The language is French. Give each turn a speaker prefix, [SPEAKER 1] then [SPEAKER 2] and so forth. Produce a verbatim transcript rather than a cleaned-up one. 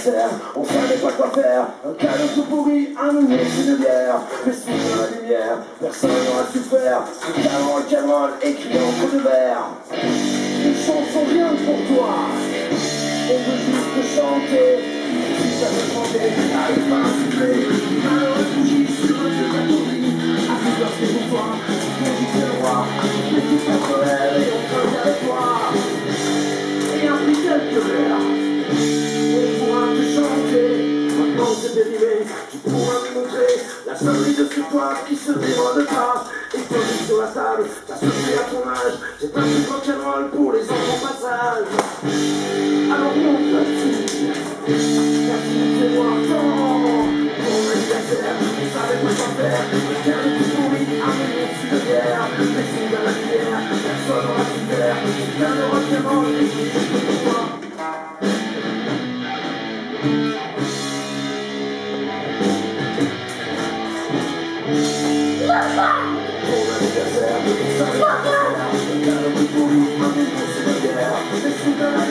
[SPEAKER 1] anniversaire, on savait pas quoi faire. Un cadeau tout pourri, un nounours, une bière. Mais sous la lumière, personne n'aura su faire. Un canon, un canon, écrit en feu de verre. Les chansons rien pour toi. On veut juste chanter. Si ça veut chanter, n'arrive pas à souffler. Malheureux bougie sur un vieux bateau. À plusieurs c'est pour toi. Mais tu fais le roi. Mais tu fais ton rêve et on peut avec toi. Et un plus quelques verres. On pourra te chanter. Maintenant c'est dérivé. Tu pourras me montrer la sonnerie de ce toit qui se déroule pas. Et posé sur la table, t'as sauté à ton âge. C'est un petit rock'n'roll pour les enfants passage. Alors monte là-dessus. Fais-moi tant. Mon anniversaire, on savait pas quoi faire. Faire le tout pourri, un million sur de bière. Mais sous la lumière, personne n'aura su faire. Viens le rock'n'roll et je suis pour toi. Mon anniversaire, on savait pas quoi faire. Faire le tout pourri, un million sur de bière. Mais sous la